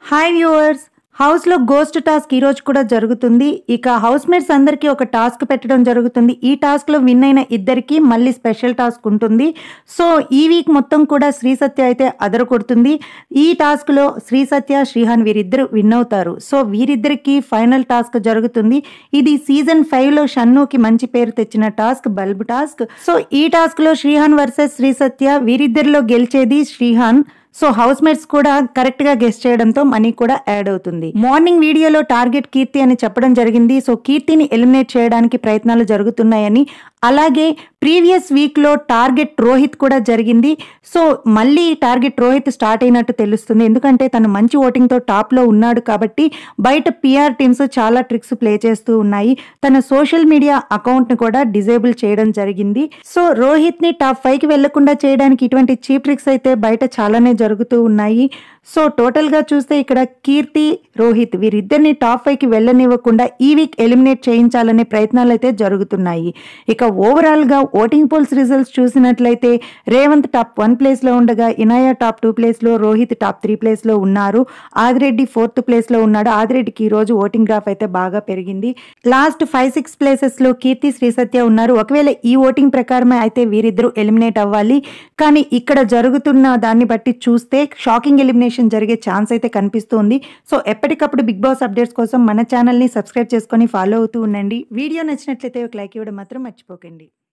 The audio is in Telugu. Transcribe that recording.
హాయ్ వ్యూవర్స్, హౌస్లో గోస్ట్ టాస్క్ ఈరోజు కూడా జరుగుతుంది. ఇక హౌస్ మేట్స్ అందరికీ ఒక టాస్క్ పెట్టడం జరుగుతుంది. ఈ టాస్క్లో విన్ అయిన ఇద్దరికి మళ్ళీ స్పెషల్ టాస్క్ ఉంటుంది. సో ఈ వీక్ మొత్తం కూడా శ్రీ సత్య అయితే అదరకొడుతుంది. ఈ టాస్క్లో శ్రీ సత్య, శ్రీహాన్ వీరిద్దరు విన్ అవుతారు. సో వీరిద్దరికి ఫైనల్ టాస్క్ జరుగుతుంది. ఇది సీజన్ 5లో షన్నుకి మంచి పేరు తెచ్చిన టాస్క్, బల్బ్ టాస్క్. సో ఈ టాస్క్లో శ్రీహాన్ వర్సెస్ శ్రీ సత్య, వీరిద్దరిలో గెలిచేది శ్రీహాన్. సో హౌస్ మేట్స్ కూడా కరెక్ట్ గా గెస్ట్ చేయడంతో మనీ కూడా యాడ్ అవుతుంది. మార్నింగ్ వీడియోలో టార్గెట్ కీర్తి అని చెప్పడం జరిగింది. సో కీర్తిని ఎలిమినేట్ చేయడానికి ప్రయత్నాలు జరుగుతున్నాయని, అలాగే ప్రీవియస్ వీక్ లో టార్గెట్ రోహిత్ కూడా జరిగింది. సో మళ్ళీ టార్గెట్ రోహిత్ స్టార్ట్ అయినట్టు తెలుస్తుంది. ఎందుకంటే తను మంచి ఓటింగ్ తో టాప్ లో ఉన్నాడు కాబట్టి బయట పిఆర్ టీమ్స్ చాలా ట్రిక్స్ ప్లే చేస్తూ ఉన్నాయి. తన సోషల్ మీడియా అకౌంట్ ని కూడా డిజేబుల్ చేయడం జరిగింది. సో రోహిత్ ని టాప్ 5 కి వెళ్లకుండా చేయడానికి ఇటువంటి చీప్ ట్రిక్స్ అయితే బయట చాలానే జరుగుతూ ఉన్నాయి. సో టోటల్ గా చూస్తే ఇక్కడ కీర్తి, రోహిత్ వీరిద్దరిని టాప్ 5 కి వెళ్ళనివ్వకుండా ఈ వీక్ ఎలిమినేట్ చేయించాలనే ప్రయత్నాలు అయితే జరుగుతున్నాయి. ఇక ఓవరాల్ గా ఓటింగ్ పోల్స్ రిజల్ట్స్ చూసినట్లయితే రేవంత్ టాప్ 1 ప్లేస్ లో ఉండగా, ఇనాయా టాప్ 2 ప్లేస్ లో, రోహిత్ టాప్ 3 ప్లేస్ లో ఉన్నారు. ఆదిరెడ్డి 4th ప్లేస్ లో ఉన్నాడు. ఆదిరెడ్డికి ఈ రోజు ఓటింగ్ గ్రాఫ్ అయితే బాగా పెరిగింది. లాస్ట్ 5-6 ప్లేసెస్ లో కీర్తి, శ్రీ సత్య ఉన్నారు. ఒకవేళ ఈ ఓటింగ్ ప్రకారమే అయితే వీరిద్దరూ ఎలిమినేట్ అవ్వాలి. కానీ ఇక్కడ జరుగుతున్న దాన్ని బట్టి చూస్తే షాకింగ్ ఎలిమినేషన్ జరిగే ఛాన్స్ అయితే కనిపిస్తుంది. సో ఎప్పటికప్పుడు బిగ్ బాస్ అప్డేట్స్ కోసం మన ఛానల్ ని సబ్స్క్రైబ్ చేసుకొని ఫాలో అవుతూ ఉండండి. వీడియో నచ్చినట్లయితే ఒక లైక్ ఇవ్వడం మాత్రం మర్చిపోకండి.